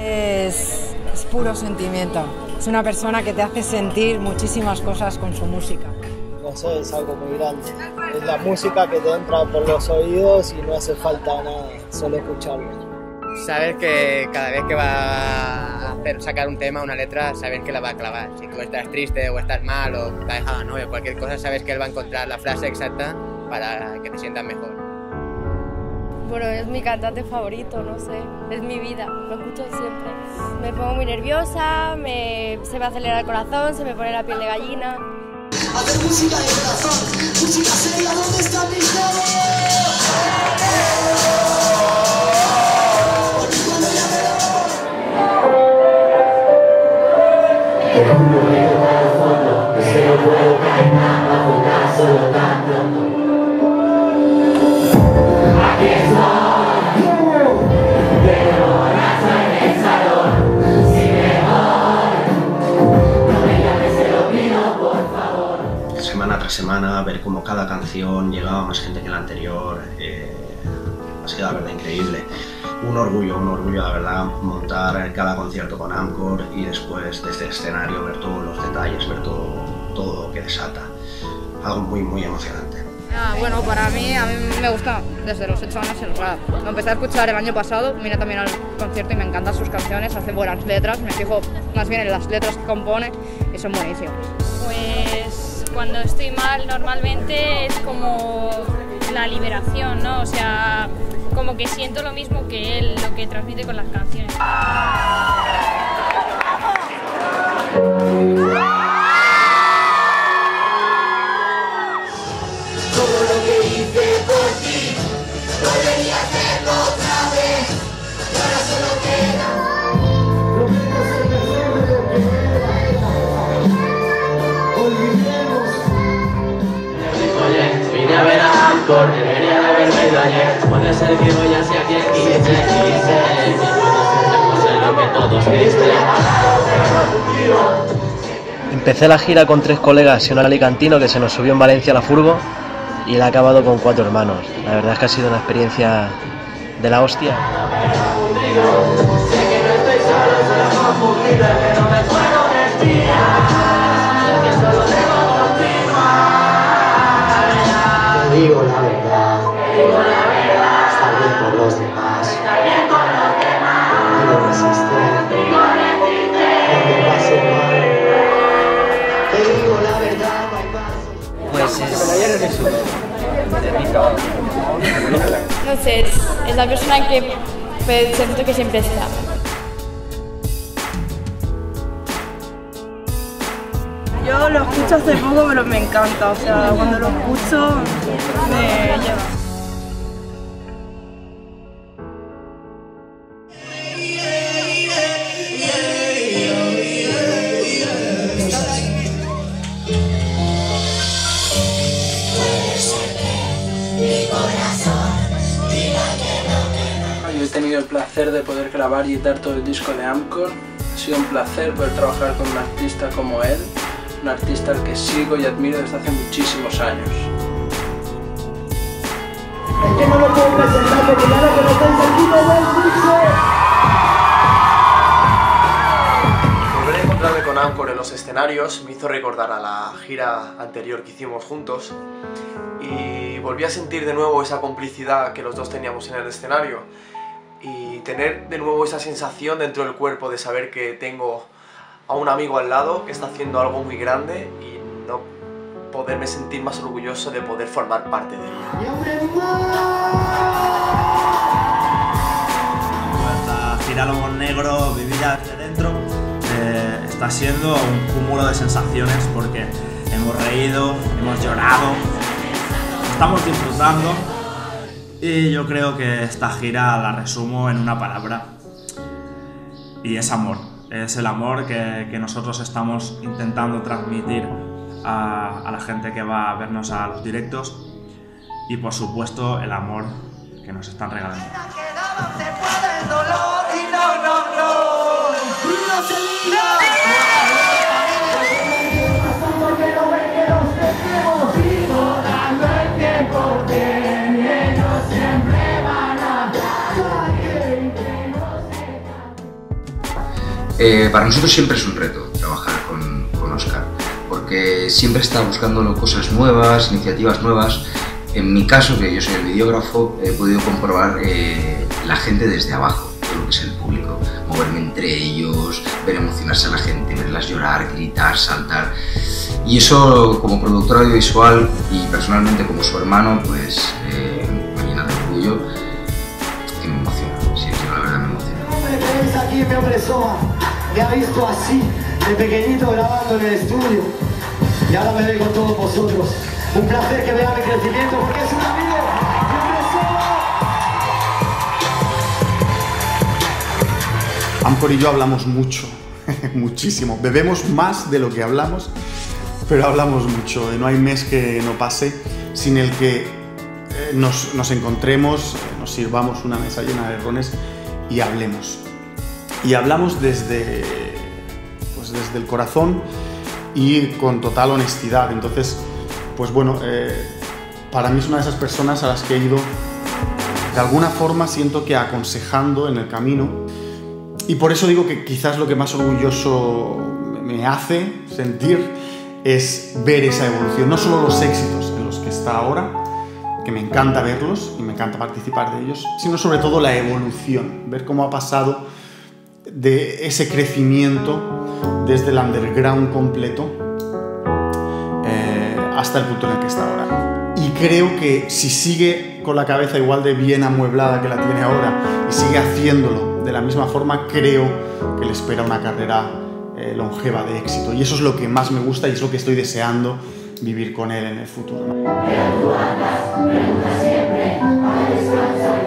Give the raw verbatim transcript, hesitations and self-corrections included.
Es, es puro sentimiento. Es una persona que te hace sentir muchísimas cosas con su música. No sé, es algo muy grande. Es la música que te entra por los oídos y no hace falta nada, solo escucharlo. Saber que cada vez que va a hacer, sacar un tema, una letra, saber que la va a clavar. Si tú estás triste o estás mal o te ha dejado la novia o cualquier cosa, sabes que él va a encontrar la frase exacta para que te sientas mejor. Bueno, es mi cantante favorito, no sé, es mi vida, lo escucho siempre. Me pongo muy nerviosa, me, se me acelera el corazón, se me pone la piel de gallina. Hacer música de corazón, música seria, ¿dónde está mi Semana tras semana, ver cómo cada canción llegaba a más gente que la anterior, eh, ha sido la verdad increíble. Un orgullo, un orgullo la verdad, montar cada concierto con Amcor y después desde el escenario ver todos los detalles, ver todo, todo lo que desata. Algo muy, muy emocionante. Ah, bueno, para mí, a mí me gusta desde los ocho años el rap. Lo empecé a escuchar el año pasado, vine también al concierto y me encantan sus canciones, hace buenas letras, me fijo más bien en las letras que compone y son buenísimas. Pues cuando estoy mal normalmente es como la liberación, ¿no? O sea, como que siento lo mismo que él, lo que transmite con las canciones. Todo lo que hice por ti, volvería a hacerlo otra vez. Y ahora solo queda lo que no se me olvidemos. Oye, vine a ver a Amcor, debería de haberme ido ayer. Puede ser que voy hacia quien quise, quise. No sé lo que todos viste. Empecé la gira con tres colegas y un alicantino que se nos subió en Valencia a la furgo y la he acabado con cuatro hermanos. La verdad es que ha sido una experiencia de la hostia. Te digo la verdad, está bien por los demás, pero resiste, cuando pase mal. Te digo la verdad, no hay más. Pues es... No sé, es, es la persona que pues, siento que siempre está. Yo lo escucho hace poco, pero me encanta, o sea, cuando lo escucho me lleva. Yo he tenido el placer de poder grabar y editar todo el disco de Amcor. Ha sido un placer poder trabajar con un artista como él, un artista al que sigo y admiro desde hace muchísimos años. Es que no lo puedo presentar porque ya lo que no está en sentido del Volver a encontrarme con Amcor en los escenarios me hizo recordar a la gira anterior que hicimos juntos y volví a sentir de nuevo esa complicidad que los dos teníamos en el escenario y tener de nuevo esa sensación dentro del cuerpo de saber que tengo a un amigo al lado que está haciendo algo muy grande y no poderme sentir más orgulloso de poder formar parte de ello. Esta gira Lobo Negro vivida desde dentro eh, está siendo un cúmulo de sensaciones porque hemos reído, hemos llorado, estamos disfrutando y yo creo que esta gira la resumo en una palabra y es amor. Es el amor que, que nosotros estamos intentando transmitir a, a la gente que va a vernos a los directos y por supuesto el amor que nos están regalando. Eh, para nosotros siempre es un reto trabajar con, con Óscar, porque siempre está buscando cosas nuevas, iniciativas nuevas. En mi caso, que yo soy el videógrafo, he podido comprobar eh, la gente desde abajo, todo lo que es el público, moverme entre ellos, ver emocionarse a la gente, verlas llorar, gritar, saltar. Y eso, como productor audiovisual y personalmente como su hermano, pues eh, me llena de orgullo y me emociona. Sí, es que la verdad me emociona. El hombre que veis aquí, mi hombre Soma, me ha visto así, de pequeñito grabando en el estudio. Y ahora me ve con todos vosotros. Un placer que vea mi crecimiento porque es un amigo. Mi hombre Soma. Amcor y yo hablamos mucho, muchísimo. Bebemos más de lo que hablamos, pero hablamos mucho. No hay mes que no pase sin el que nos, nos encontremos, nos sirvamos una mesa llena de rones y hablemos. Y hablamos desde, pues desde el corazón y con total honestidad. Entonces, pues bueno, eh, para mí es una de esas personas a las que he ido, de alguna forma siento que aconsejando en el camino. Y por eso digo que quizás lo que más orgulloso me hace sentir es ver esa evolución, no solo los éxitos en los que está ahora, que me encanta verlos y me encanta participar de ellos, sino sobre todo la evolución, ver cómo ha pasado de ese crecimiento desde el underground completo eh, hasta el punto en el que está ahora. Y creo que si sigue con la cabeza igual de bien amueblada que la tiene ahora y sigue haciéndolo de la misma forma, creo que le espera una carrera eh, longeva de éxito. Y eso es lo que más me gusta y es lo que estoy deseando vivir con él en el futuro. Pero tú andas, pregunta siempre, a descansar.